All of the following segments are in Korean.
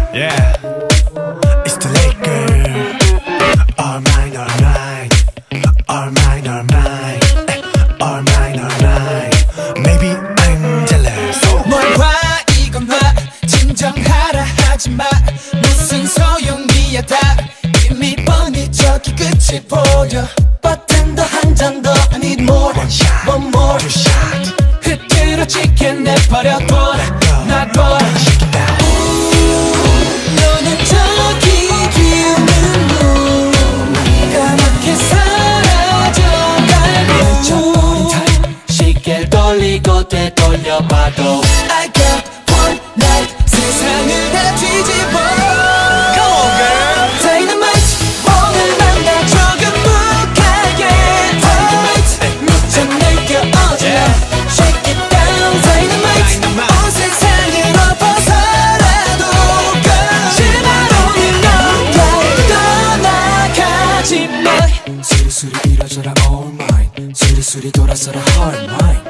Yeah, it's the late girl. All mine, all mine. All mine, all mine. All mine, all mine. Maybe I'm jealous. 뭘 봐, 이건 봐. 진정하라 하지마. 무슨 소용이야 다. 이미 뻔히 저기 끝이 보여. 버튼 더 한 잔 더. I need more. One shot, one more. two shot. 흐트러지게 내버려둬. 놔둬. 너는 저기 비우는 눈 까맣게 사라져갈 멈춰버린 타임 시계를 돌리고 되돌려봐도 I got one night 세상을 다 뒤집어 Come on, girl. Dynamite 오늘 만나 조금 묵하게 Dynamite 무척 느껴오잖아 Shake it down Dynamite 온 세상을 엎어서라도 수리수리 이뤄져라 all mine 수리수리 돌아서라 all mine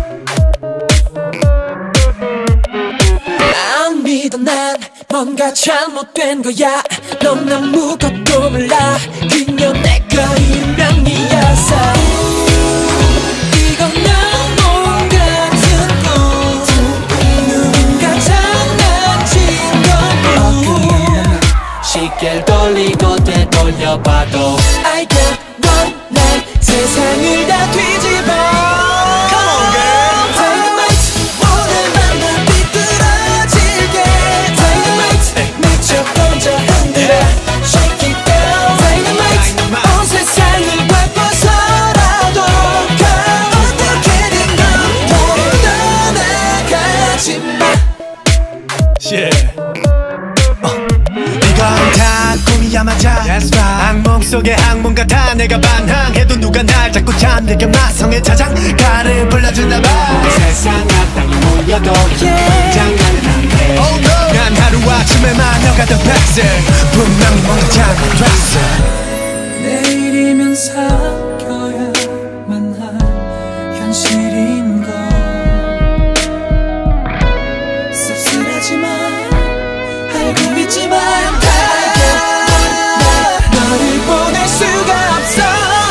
안 믿어 난 뭔가 잘못된 거야 넌 아무것도 몰라 그냥 내가 운명이었어 이건 너무 같은 꿈 누군가 장난친 거고 시계를 돌리고 되돌려봐도 I got one night 세상을 다 뒤집어 Come on, girl. Dynamite 오늘 만나 삐뚤어지게 Dynamite 미쳐 던져 흔들어 Shake it down Dynamite 온 세상을 바꿔서라도 어떻게든 넌 떠나가지 마 Yeah. 이건 다 꿈이야 맞아. That's right. 악몽 속의 악몽 같아. 내가 반항해도 누가 날 자꾸 잠들게 마성의 자장가를 불러주나봐. 세상 악당이 몰려도 장난을 안해 Oh no. 난 하루아침에 마녀가 된 백세. 분명히 뭔가 잘못됐어. 내일이면 사겨야만 할 현실인걸 씁쓸하지만 알고 있지만 너를 보낼 수가 없어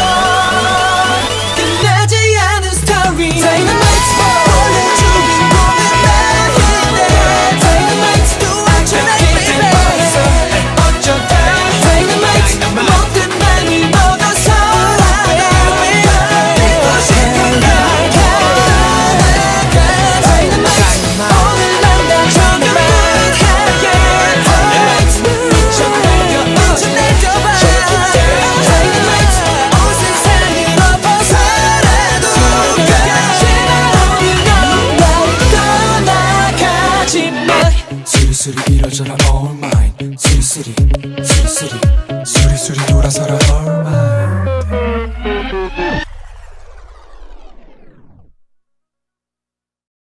끝나지 않은 스토리 Dynamite 오늘 주인공은 나인데 Dynamite 또 어쩌다 baby 어쩌다 Dynamite 모든 맘이 먹어서라도 믿고 싶은 날 가나가 Dynamite 오늘 만나 조금 묵하게 Dynamite 미쳐 날려오지 날려봐 Dynamite 온 세상을 엎어서라도 제발 넌 떠나가지 마 수리수리 이뤄져라 all mine 수리수리 수리수리 수리수리 돌아서라 all mine